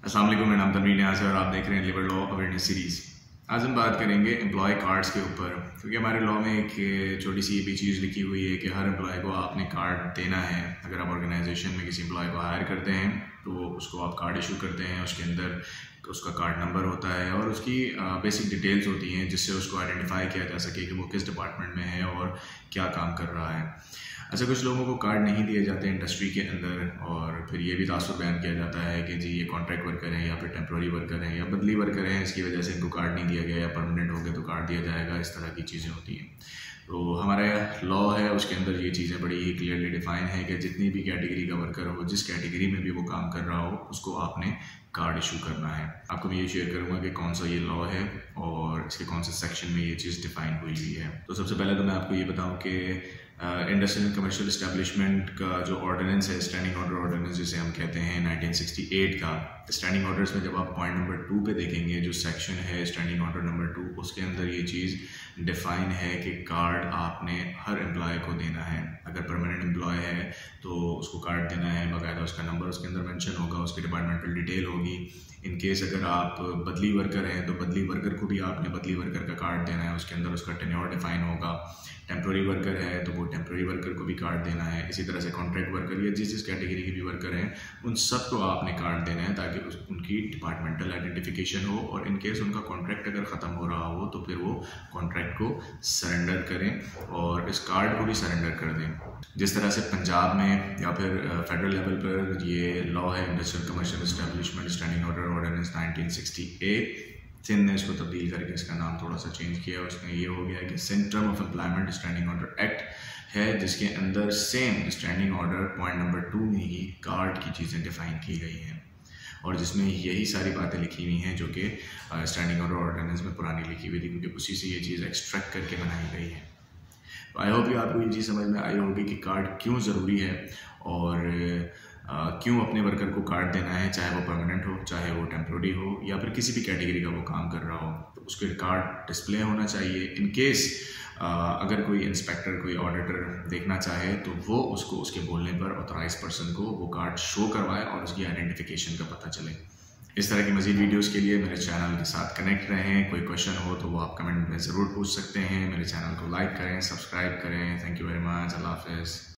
अस्सलाम वालेकुम, मेरा नाम तनवीर नियाज़ है और आप देख रहे हैं लेबर लॉ अवेयरनेस सीरीज़। आज हम बात करेंगे एम्प्लॉय कार्ड्स के ऊपर, क्योंकि हमारे लॉ में एक छोटी सी ये भी चीज़ लिखी हुई है कि हर एम्प्लॉय को आपने कार्ड देना है। अगर आप ऑर्गेनाइजेशन में किसी एम्प्लॉय को हायर करते हैं तो उसको आप कार्ड इशू करते हैं। उसके अंदर उसका कार्ड नंबर होता है और उसकी बेसिक डिटेल्स होती हैं जिससे उसको आइडेंटिफाई किया जा सके कि वो किस डिपार्टमेंट में है और क्या काम कर रहा है। अच्छा, कुछ लोगों को कार्ड नहीं दिए जाते इंडस्ट्री के अंदर और फिर ये भी तासुर बयान किया जाता है कि जी ये कॉन्ट्रैक्ट वर्कर हैं या फिर टेम्प्रोरी वर्कर हैं या बदली वर्कर हैं, इसकी वजह से इनको कार्ड नहीं दिया गया या परमानेंट हो गए तो कार्ड दिया जाएगा। इस तरह की चीज़ें होती हैं। तो हमारा लॉ है उसके अंदर ये चीज़ें बड़ी ही क्लियरली डिफाइन है कि जितनी भी कैटेगरी का वर्कर हो, जिस कैटेगरी में भी वो काम कर रहा हो, उसको आपने कार्ड इशू करना है। आपको मैं ये शेयर करूँगा कि कौन सा ये लॉ है और इसके कौन से सेक्शन में ये चीज़ डिफाइन हुई है। तो सबसे पहले तो मैं आपको ये बताऊँ कि इंडस्ट्रियल एंड कमर्शियल इस्टेब्लिशमेंट का जो ऑर्डिनेंस है, स्टैंडिंग ऑर्डर ऑर्डिनेंस जिसे हम कहते हैं 1968 का, स्टैंडिंग ऑर्डर्स में जब आप पॉइंट नंबर 2 पे देखेंगे, जो सेक्शन है स्टैंडिंग ऑर्डर नंबर 2, उसके अंदर ये चीज़ डिफाइन है कि कार्ड आपने हर एम्प्लॉय को देना है। अगर परमानेंट एम्प्लॉय है तो उसको कार्ड देना है, बाकायदा उसका नंबर उसके अंदर मेंशन होगा, उसकी डिपार्टमेंटल डिटेल होगी। इन केस अगर आप बदली वर्कर हैं तो बदली वर्कर को भी आपने बदली वर्कर का कार्ड देना है, उसके अंदर उसका टेन्योर डिफाइन होगा। टेम्प्रोरी वर्कर है तो वो टेम्प्रोरी वर्कर को भी कार्ड देना है। इसी तरह से कॉन्ट्रैक्ट वर्कर या जिस कैटेगरी के भी वर्कर हैं उन सबको आपने कार्ड देना है ताकि उनकी डिपार्टमेंटल आइडेंटिफिकेशन हो और इन केस उनका कॉन्ट्रैक्ट अगर ख़त्म हो रहा हो तो फिर वो कॉन्ट्रैक्ट को सरेंडर करें और इस कार्ड को भी सरेंडर कर दें। जिस तरह से पंजाब में या फिर फेडरल लेवल पर ये लॉ है industrial commercial establishment standing order ordinance 1968, Sindh ने इसको तब्दील करके इसका नाम थोड़ा सा चेंज किया। उसमें ये हो गया कि Sindh term of employment standing order act है, जिसके अंदर same standing order point number 2 में ही कार्ड की चीज़ें डिफाइन की गई हैं और जिसमें यही सारी बातें लिखी हुई हैं जो कि स्टैंडिंग ऑर्डर ऑर्डिनेंस में पुरानी लिखी हुई थी, क्योंकि उसी से ये चीज़ एक्सट्रैक्ट करके बनाई गई है। तो आई होप कि आपको ये चीज़ समझ में आई होगी कि कार्ड क्यों ज़रूरी है और क्यों अपने वर्कर को कार्ड देना है, चाहे वो परमानेंट हो, चाहे वो टेम्प्रोरी हो या फिर किसी भी कैटेगरी का वो काम कर रहा हो, तो उसके कार्ड डिस्प्ले होना चाहिए। इन केस अगर कोई इंस्पेक्टर, कोई ऑडिटर देखना चाहे तो वो उसको उसके बोलने पर ऑथराइज पर्सन को वो कार्ड शो करवाए और उसकी आइडेंटिफिकेशन का पता चले। इस तरह की मज़ीद वीडियोस के लिए मेरे चैनल के साथ कनेक्ट रहें। कोई क्वेश्चन हो तो वो आप कमेंट में ज़रूर पूछ सकते हैं। मेरे चैनल को लाइक करें, सब्सक्राइब करें। Thank you very much. अल्लाह हाफ़िज़।